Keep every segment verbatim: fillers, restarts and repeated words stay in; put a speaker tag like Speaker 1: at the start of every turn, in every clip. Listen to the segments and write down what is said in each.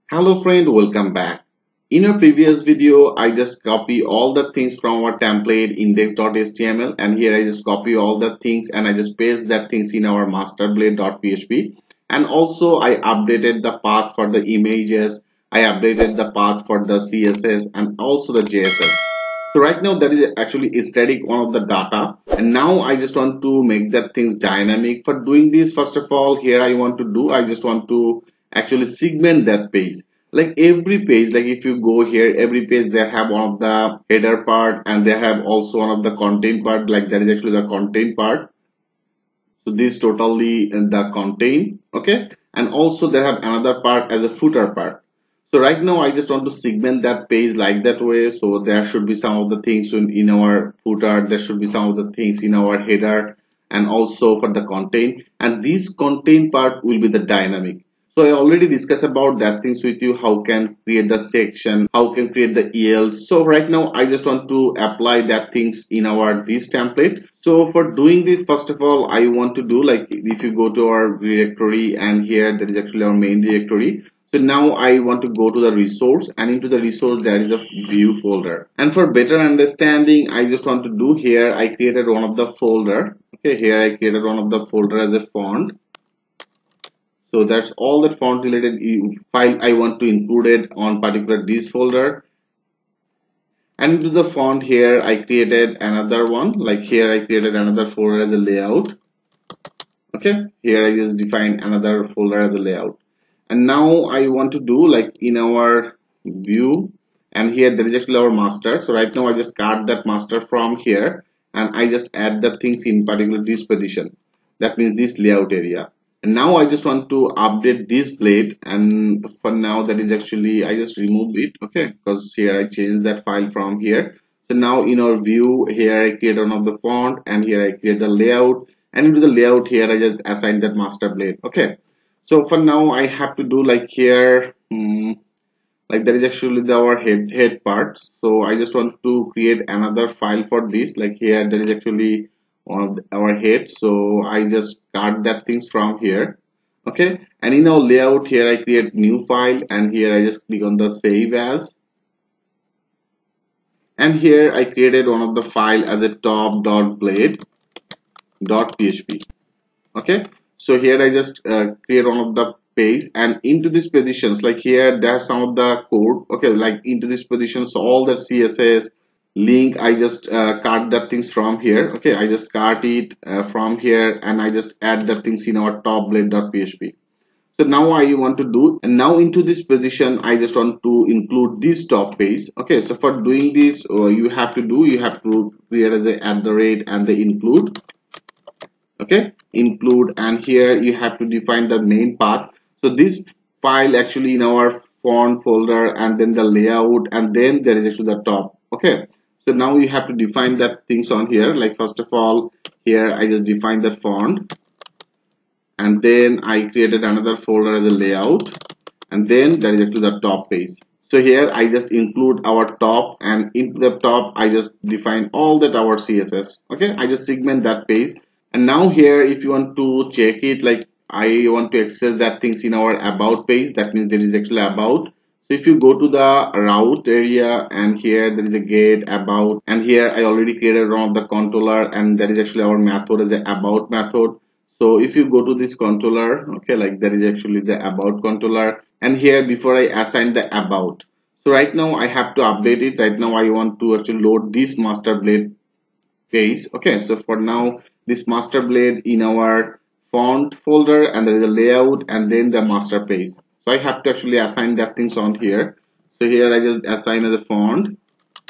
Speaker 1: Hello friend, welcome back. In our previous video, I just copy all the things from our template index.html and here I just copy all the things and I just paste that things in our masterblade.php, and also I updated the path for the images, I updated the path for the C S S and also the J S S. So right now that is actually a static one of the data, and now I just want to make that things dynamic. For doing this, first of all, here I want to do I just want to actually segment that page. Like every page, like if you go here, every page they have one of the header part and they have also one of the content part, like that is actually the content part. So this totally in the content, okay, and also they have another part as a footer part. So right now I just want to segment that page like that way. So there should be some of the things in, in our footer, there should be some of the things in our header and also for the content, and this content part will be the dynamic. So I already discussed about that things with you, how can create the section, how can create the E Ls. So right now I just want to apply that things in our this template. So for doing this, first of all, I want to do like if you go to our directory and here there is actually our main directory. So now I want to go to the resource, and into the resource there is a view folder. And for better understanding, I just want to do here, I created one of the folder. Okay, here I created one of the folder as a font. So that's all that font related file I want to include it on particular this folder. And into the font here I created another one, like here I created another folder as a layout. Okay, here I just defined another folder as a layout. And now I want to do like in our view, and here there is actually our master. So right now I just cut that master from here and I just add the things in particular this position, that means this layout area. And now I just want to update this blade, and for now that is actually I just remove it, okay, because here I changed that file from here. So now in our view here I create one of the font and here I create the layout, and into the layout here I just assign that master blade. Okay, so for now I have to do like here hmm, like that is actually the, our head head part. So I just want to create another file for this, like here there is actually one of the, our head. So I just cut that things from here. Okay, and in our layout here I create new file and here I just click on the save as, and here I created one of the file as a top.blade.php. Okay, so here I just uh, create one of the page, and into these positions like here there are some of the code, okay, like into this position, so all that C S S link I just uh, cut the things from here. Okay, I just cut it uh, from here and I just add the things in our top blade.php. So now I want to do, and now into this position I just want to include this top page. Okay, so for doing this uh, you have to do you have to create as a at the rate and the include. Okay, include, and here you have to define the main path. So this file actually in our font folder and then the layout and then there is actually the top. Okay, so now you have to define that things on here, like first of all here I just define the font and then I created another folder as a layout and then there is actually the top page. So here I just include our top, and into the top I just define all that our C S S. Okay, I just segment that page. And now here if you want to check it, like I want to access that things in our about page, that means there is actually about. So if you go to the route area and here there is a get about, and here I already created one of the controller and that is actually our method as a about method. So if you go to this controller, okay, like there is actually the about controller, and here before I assign the about, so right now I have to update it. Right now I want to actually load this master blade page. Okay, so for now this master blade in our font folder and there is a layout and then the master page. So I have to actually assign that things on here. So here I just assign as a font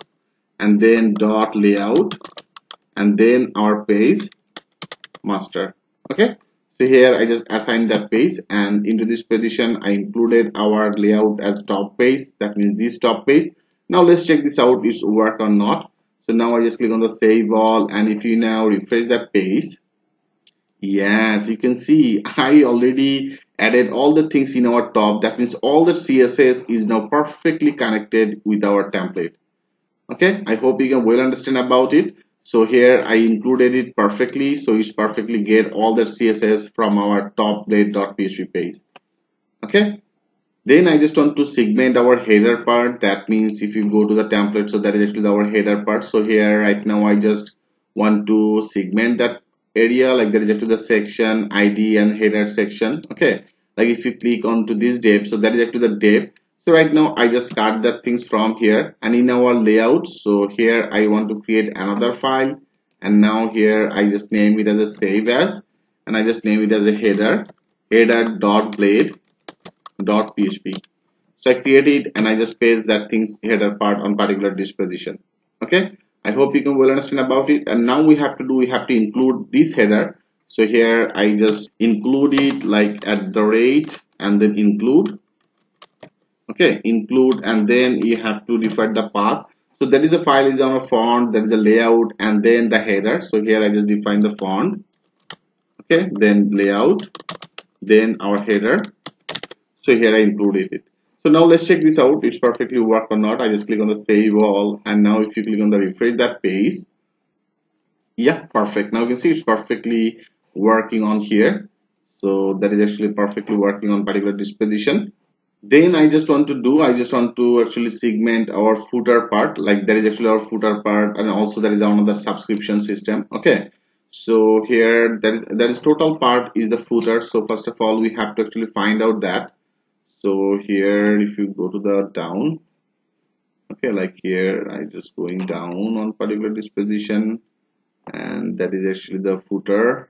Speaker 1: and then dot layout and then our page master. Okay, so here I just assigned that page, and into this position I included our layout as top page, that means this top page. Now let's check this out, it's work or not. So now I just click on the save all, and if you now refresh that page, yes, you can see I already added all the things in our top. That means all the C S S is now perfectly connected with our template. Okay, I hope you can well understand about it. So here I included it perfectly, so you perfectly get all the C S S from our top blade.php page. Okay, Then I just want to segment our header part. That means if you go to the template, so that is actually our header part. So here right now I just want to segment that area, like that is actually the section I D and header section. Okay, like if you click onto this div, so that is actually the div. So right now I just cut that things from here, and in our layout, so here I want to create another file, and now here I just name it as a save as, and I just name it as a header header dot blade dot php. So I create it and I just paste that things header part on particular disposition. Okay, I hope you can well understand about it. And now we have to do we have to include this header. So here I just include it like at the rate and then include. Okay, include, and then you have to define the path. So that is a file is on a font, that is the layout, and then the header. So here I just define the font. Okay, then layout, then our header. So here I included it. So now let's check this out. It's perfectly work or not. I just click on the save all, and now if you click on the refresh that page, yeah, perfect. Now you can see it's perfectly working on here. So that is actually perfectly working on particular disposition. Then I just want to do I just want to actually segment our footer part, like that is actually our footer part, and also there is another subscription system. Okay, so here that is that is total part is the footer. So first of all we have to actually find out that. So here if you go to the down, okay, like here I just going down on particular disposition, and that is actually the footer,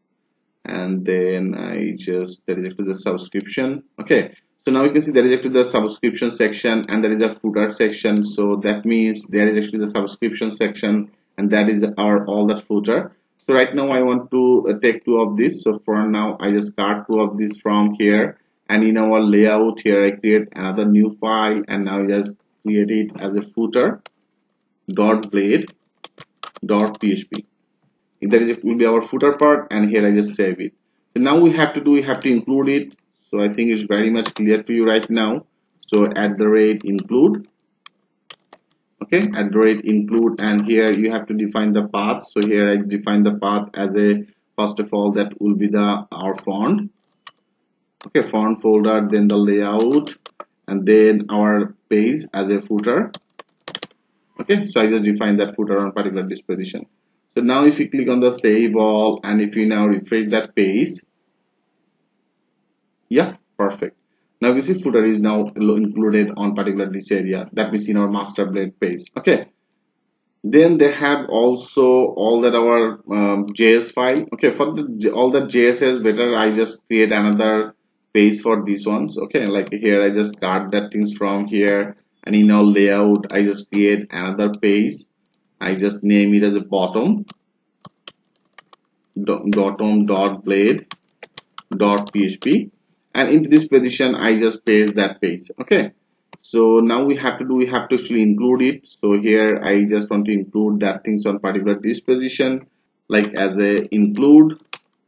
Speaker 1: and then I just that is actually the subscription. Okay, so now you can see there is actually the subscription section and there is a footer section. So that means there is actually the subscription section, and that is our all that footer. So right now I want to uh, take two of this. So for now I just cut two of this from here, and in our layout here I create another new file, and now just create it as a footer dot blade dot php. That is it will be our footer part, and here I just save it. So now we have to do we have to include it. So I think it's very much clear to you right now. So at the rate include, okay, at the rate include, and here you have to define the path. So here I define the path as a, first of all, that will be the our font, okay, font folder, then the layout, and then our page as a footer. Okay, so I just define that footer on particular disposition. So now if you click on the save all, and if you now refresh that page, yeah, perfect. Now we see footer is now included on particular this area, that we see in our master blade page. Okay, then they have also all that our um, J S file. Okay, for the all that J S is better I just create another page for these ones. Okay, like here I just cut that things from here, and in our layout I just create another page. I just name it as a bottom bottom dot blade dot php, and into this position I just paste that page. Okay, so now we have to do we have to actually include it. So here I just want to include that things on particular disposition, like as a include.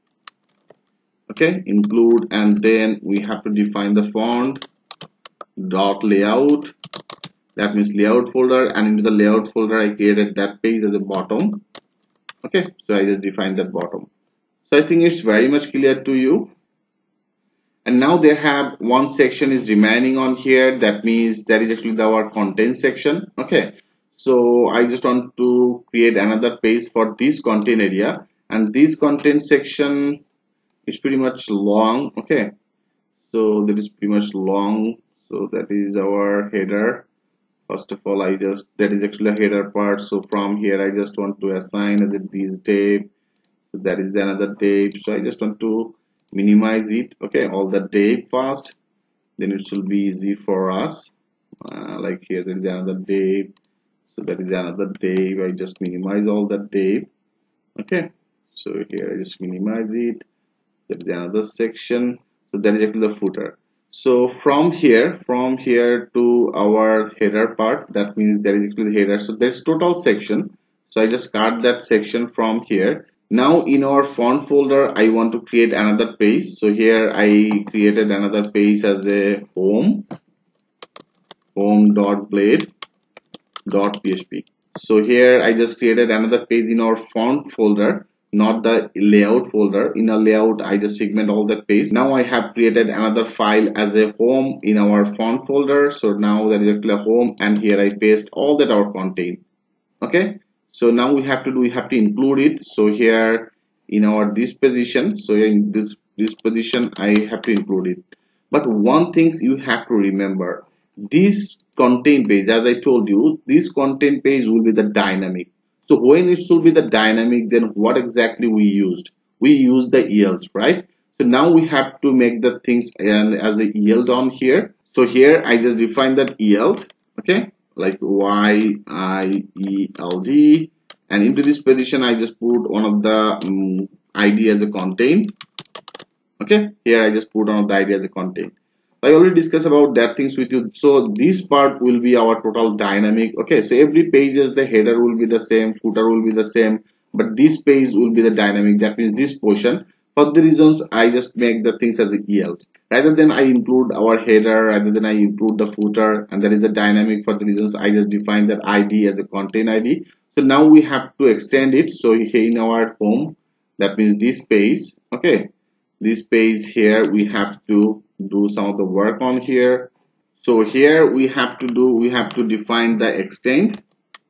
Speaker 1: Okay, include, and then we have to define the font dot layout, that means layout folder, and into the layout folder I created that page as a bottom. Okay, so I just defined that bottom. So I think it's very much clear to you. And now they have one section is remaining on here, that means that is actually the, our content section. Okay, so I just want to create another page for this content area, and this content section is pretty much long. Okay, so that is pretty much long. So that is our header. First of all I just that is actually a header part. So from here I just want to assign as it this div. So that is the another div. So I just want to minimize it. Okay, all the div first, then it should be easy for us. Uh, like here there is another div, so that is another div. I just minimize all the div. Okay, so here I just minimize it. That is another section. So that is actually the footer. So from here from here to our header part, that means there is actually the header. So there's total section. So I just cut that section from here. Now in our font folder I want to create another page. So here I created another page as a home home dot blade dot php. So here I just created another page in our font folder. not the layout folder. In a layout, I just segment all that page. Now I have created another file as a home in our font folder. So now there is actually a home, and here I paste all that our content. Okay, so now we have to do we have to include it. So here in our this position, so in this this position I have to include it. But one things you have to remember, this content page, as I told you, this content page will be the dynamic. So when it should be the dynamic, then what exactly we used? We used the yield, right? So now we have to make the things and as a yield on here. So here I just define that yield, okay, like Y I E L D, and into this position I just put one of the um, I D as a content. Okay, here I just put one of the I D as a content. I already discussed about that things with you. So this part will be our total dynamic. Okay, so every pages the header will be the same, footer will be the same, but this page will be the dynamic. That means this portion. For the reasons I just make the things as a yield. Rather than I include our header, rather than I include the footer, and that is the dynamic. For the reasons I just define that I D as a content I D. So now we have to extend it. So here in our home, that means this page. Okay, this page here we have to do some of the work on here. So here we have to do we have to define the extend.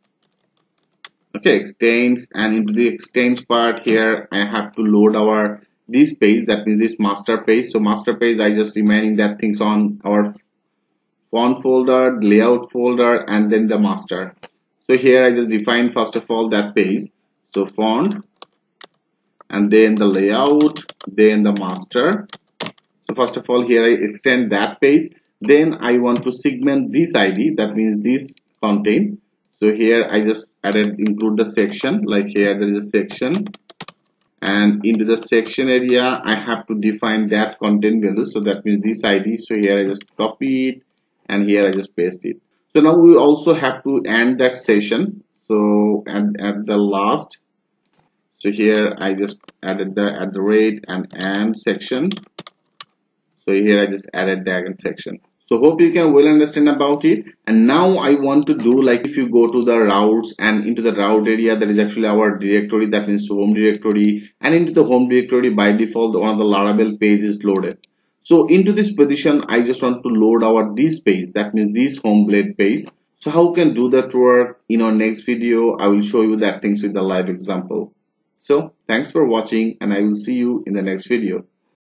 Speaker 1: Okay, extends, and into the extends part here I have to load our this page, that means this master page. So master page I just remaining that things on our font folder, layout folder, and then the master. So here I just define first of all that page. So font, and then the layout, then the master. So first of all here I extend that page. Then I want to segment this I D, that means this content. So here I just added include the section, like here there is a section, and into the section area I have to define that content value. So that means this I D. So here I just copy it, and here I just paste it. So now we also have to end that session. So and at the last, so here I just added the at the rate and end section. So here I just added the end section. So hope you can well understand about it. And now I want to do, like, if you go to the routes and into the route area, that is actually our directory, that means home directory, and into the home directory by default one of the Laravel page is loaded. So into this position I just want to load our this page, that means this home blade page. So how can do that work? In our next video I will show you that things with the live example. So thanks for watching, and I will see you in the next video.